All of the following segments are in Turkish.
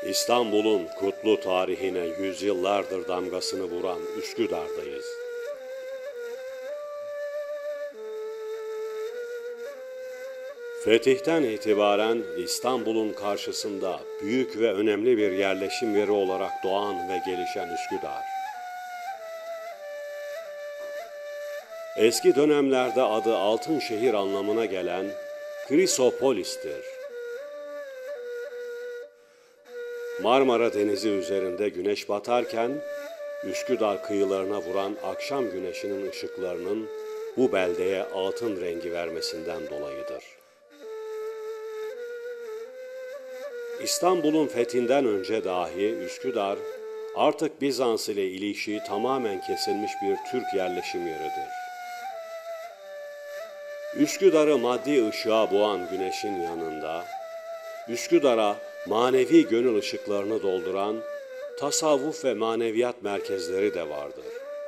İstanbul'un kutlu tarihine yüzyıllardır damgasını vuran Üsküdar'dayız. Fetihten itibaren İstanbul'un karşısında büyük ve önemli bir yerleşim yeri olarak doğan ve gelişen Üsküdar. Eski dönemlerde adı Altın Şehir anlamına gelen Krisopolis'tir. Marmara Denizi üzerinde güneş batarken Üsküdar kıyılarına vuran akşam güneşinin ışıklarının bu beldeye altın rengi vermesinden dolayıdır. İstanbul'un fethinden önce dahi Üsküdar artık Bizans ile ilişiği tamamen kesilmiş bir Türk yerleşim yeridir. Üsküdar'ı maddi ışığa boğan güneşin yanında, Üsküdar'a manevi gönül ışıklarını dolduran tasavvuf ve maneviyat merkezleri de vardır.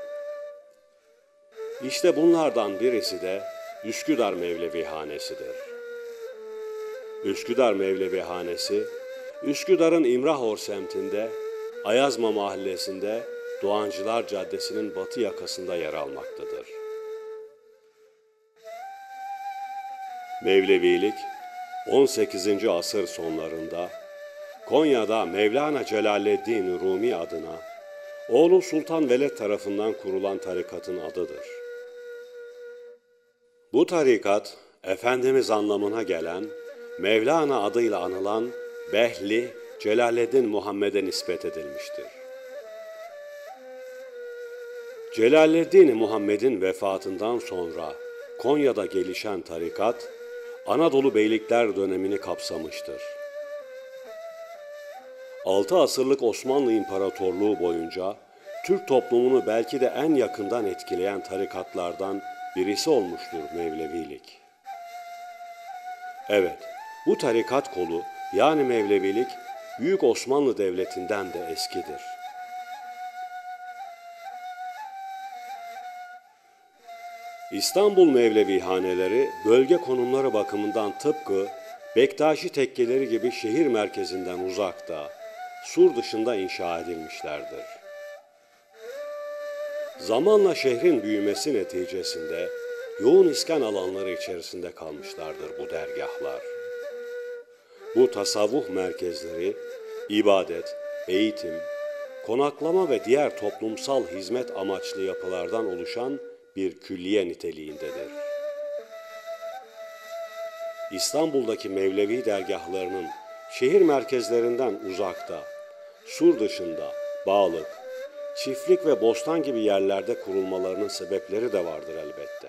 İşte bunlardan birisi de Üsküdar Mevlevihanesi'dir. Üsküdar Mevlevihanesi, Üsküdar'ın İmrahor semtinde, Ayazma mahallesinde, Doğancılar Caddesi'nin batı yakasında yer almaktadır. Mevlevilik, 18. asır sonlarında Konya'da Mevlana Celaleddin Rumi adına oğlu Sultan Veled tarafından kurulan tarikatın adıdır. Bu tarikat, Efendimiz anlamına gelen Mevlana adıyla anılan Behli Celaleddin Muhammed'e nispet edilmiştir. Celaleddin Muhammed'in vefatından sonra Konya'da gelişen tarikat, Anadolu Beylikler dönemini kapsamıştır. 6 asırlık Osmanlı İmparatorluğu boyunca Türk toplumunu belki de en yakından etkileyen tarikatlardan birisi olmuştur Mevlevilik. Evet, bu tarikat kolu yani Mevlevilik Büyük Osmanlı Devleti'nden de eskidir. İstanbul Mevlevihaneleri bölge konumları bakımından tıpkı Bektaşi tekkeleri gibi şehir merkezinden uzakta, sur dışında inşa edilmişlerdir. Zamanla şehrin büyümesi neticesinde yoğun iskan alanları içerisinde kalmışlardır bu dergahlar. Bu tasavvuf merkezleri, ibadet, eğitim, konaklama ve diğer toplumsal hizmet amaçlı yapılardan oluşan bir külliye niteliğindedir. İstanbul'daki Mevlevi dergahlarının şehir merkezlerinden uzakta, sur dışında, Bağlık, çiftlik ve bostan gibi yerlerde kurulmalarının sebepleri de vardır elbette.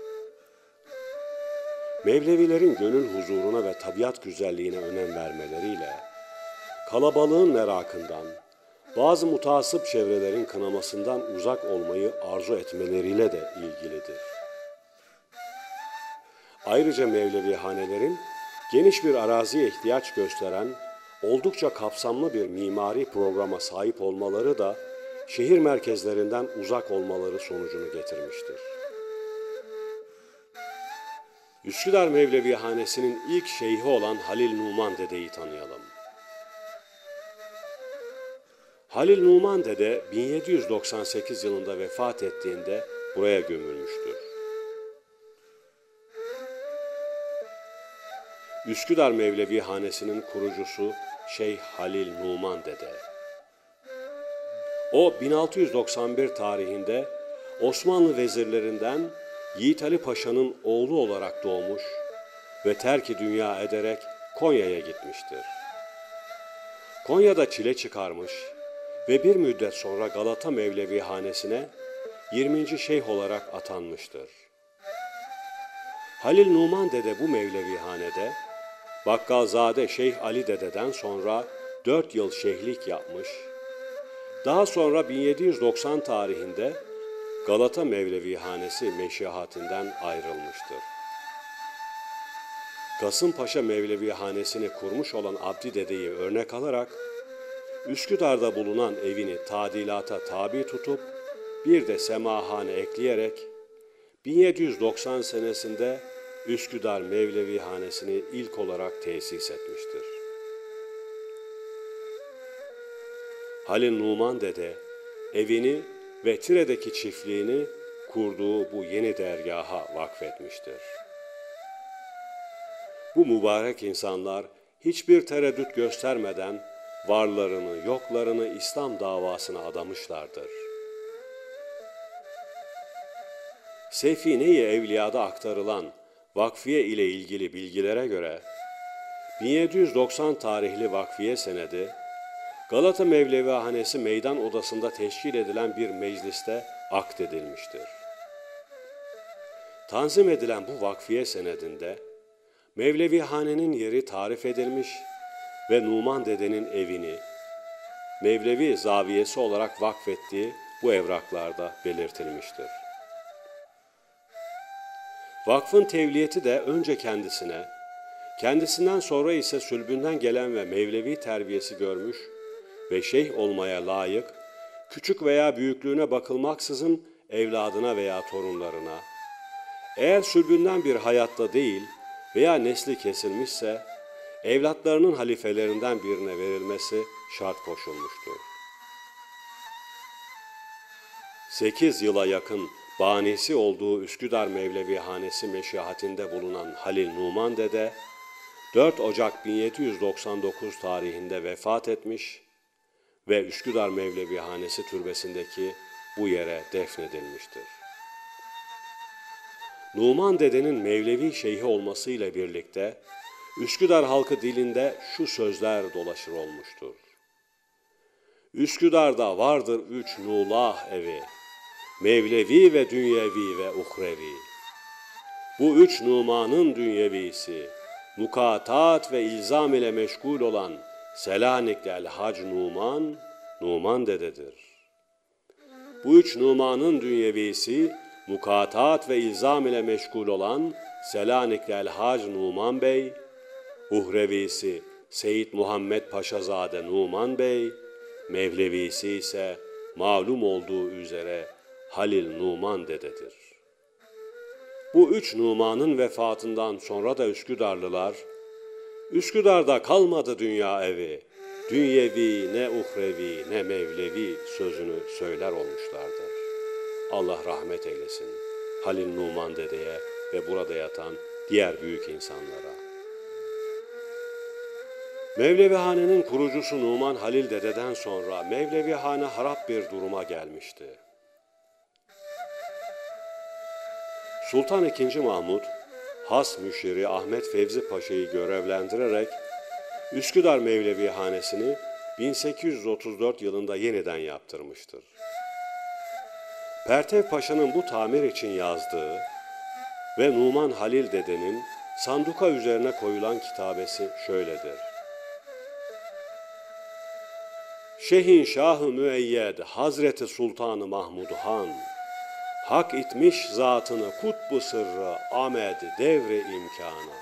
Mevlevilerin gönül huzuruna ve tabiat güzelliğine önem vermeleriyle, kalabalığın merakından, bazı mutasip çevrelerin kınamasından uzak olmayı arzu etmeleriyle de ilgilidir. Ayrıca Mevlevihanelerin geniş bir araziye ihtiyaç gösteren oldukça kapsamlı bir mimari programa sahip olmaları da şehir merkezlerinden uzak olmaları sonucunu getirmiştir. Üsküdar Mevlevihanesi'nin ilk şeyhi olan Halil Numan Dede'yi tanıyalım. Halil Numan Dede 1798 yılında vefat ettiğinde buraya gömülmüştür. Üsküdar Mevlevihanesi'nin kurucusu Şeyh Halil Numan Dede. O 1691 tarihinde Osmanlı vezirlerinden Yiğit Ali Paşa'nın oğlu olarak doğmuş ve terk-i dünya ederek Konya'ya gitmiştir. Konya'da çile çıkarmış ve bir müddet sonra Galata Mevlevihanesi'ne 20. şeyh olarak atanmıştır. Halil Numan Dede bu Mevlevihanede Bakkalzade Şeyh Ali Dede'den sonra 4 yıl şeyhlik yapmış, daha sonra 1790 tarihinde Galata Mevlevihanesi meşiyahatinden ayrılmıştır. Kasımpaşa Mevlevihanesini kurmuş olan Abdi Dede'yi örnek alarak Üsküdar'da bulunan evini tadilata tabi tutup bir de semahane ekleyerek 1790 senesinde Üsküdar Mevlevihanesini ilk olarak tesis etmiştir. Halil Numan Dede evini ve Tire'deki çiftliğini kurduğu bu yeni dergaha vakfetmiştir. Bu mübarek insanlar hiçbir tereddüt göstermeden varlarını, yoklarını İslam davasına adamışlardır. Sefine-i Evliya'da aktarılan vakfiye ile ilgili bilgilere göre 1790 tarihli vakfiye senedi, Galata Mevlevihanesi meydan odasında teşkil edilen bir mecliste akdedilmiştir. Tanzim edilen bu vakfiye senedinde Mevlevihanenin yeri tarif edilmiş ve Numan Dede'nin evini Mevlevi zaviyesi olarak vakfettiği bu evraklarda belirtilmiştir. Vakfın tevliyeti de önce kendisine, kendisinden sonra ise sülbünden gelen ve Mevlevi terbiyesi görmüş ve şeyh olmaya layık, küçük veya büyüklüğüne bakılmaksızın evladına veya torunlarına, eğer sülbünden bir hayatta değil veya nesli kesilmişse, evlatlarının halifelerinden birine verilmesi şart koşulmuştur. 8 yıla yakın banisi olduğu Üsküdar Mevlevihanesi meşihatinde bulunan Halil Numan Dede, 4 Ocak 1799 tarihinde vefat etmiş ve Üsküdar Mevlevihanesi türbesindeki bu yere defnedilmiştir. Numan Dede'nin Mevlevi şeyhi olmasıyla birlikte Üsküdar halkı dilinde şu sözler dolaşır olmuştur. Üsküdar'da vardır 3 nulah evi, Mevlevi ve dünyevi ve uhrevi. Bu 3 numanın dünyevisi, mukatat ve ilzam ile meşgul olan Selanikli El-Hac Numan, Numan Dede'dir. Bu 3 numanın dünyevisi, mukatat ve ilzam ile meşgul olan Selanikli El-Hac Numan Bey, uhrevisi Seyyid Muhammed Paşazade Numan Bey, Mevlevisi ise malum olduğu üzere Halil Numan Dede'dir. Bu 3 numanın vefatından sonra da Üsküdarlılar, Üsküdar'da kalmadı dünya evi, dünyevi ne uhrevi ne mevlevi sözünü söyler olmuşlardır. Allah rahmet eylesin Halil Numan Dede'ye ve burada yatan diğer büyük insanlara. Mevlevihanenin kurucusu Numan Halil Dede'den sonra Mevlevihane harap bir duruma gelmişti. Sultan II. Mahmud, has müşiri Ahmet Fevzi Paşa'yı görevlendirerek Üsküdar Mevlevihanesini 1834 yılında yeniden yaptırmıştır. Pertev Paşa'nın bu tamir için yazdığı ve Numan Halil Dede'nin sanduka üzerine koyulan kitabesi şöyledir. Şehin Şah-ı Müeyyed Hazreti Sultan-ı Mahmud Han, hak itmiş zatını kutbu sırrı Ahmed devri imkana.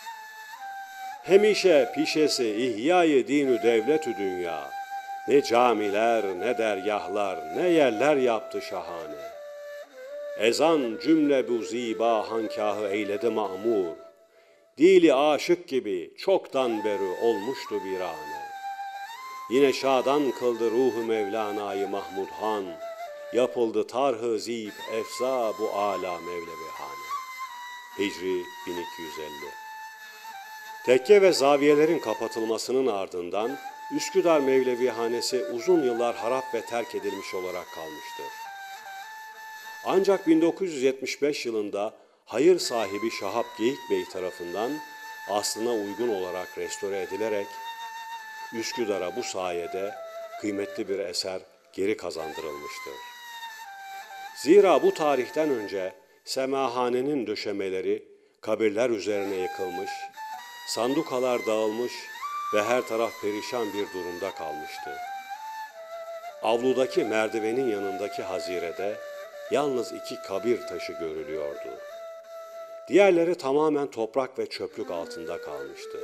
Hemişe pişesi ihyayı dinü devletü dünya, ne camiler ne dergahlar ne yerler yaptı şahane. Ezan cümle bu ziba hankâhı eyledi ma'mur, dili aşık gibi çoktan beri olmuştu birane. Yine şadan kıldı ruhu Mevlana'yı Mahmud Han, yapıldı tarh-ı zib efza bu âlâ Mevlevihane. Hicri 1250. Tekke ve zaviyelerin kapatılmasının ardından Üsküdar Mevlevihanesi uzun yıllar harap ve terk edilmiş olarak kalmıştır. Ancak 1975 yılında hayır sahibi Şahap Geyik Bey tarafından aslına uygun olarak restore edilerek Üsküdar'a bu sayede kıymetli bir eser geri kazandırılmıştır. Zira bu tarihten önce semahanenin döşemeleri kabirler üzerine yıkılmış, sandukalar dağılmış ve her taraf perişan bir durumda kalmıştı. Avludaki merdivenin yanındaki hazirede yalnız 2 kabir taşı görülüyordu. Diğerleri tamamen toprak ve çöplük altında kalmıştı.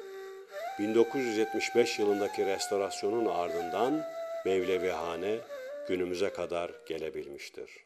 1975 yılındaki restorasyonun ardından Mevlevihane günümüze kadar gelebilmiştir.